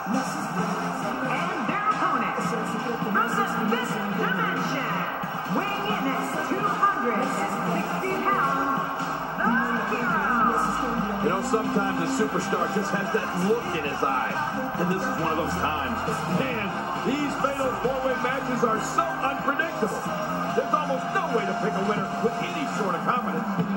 And their opponent, from the fifth dimension, weighing in at 260 pounds, the Hero. You know, sometimes a superstar just has that look in his eye, and this is one of those times. And these fatal four-way matches are so unpredictable. There's almost no way to pick a winner with any sort of confidence.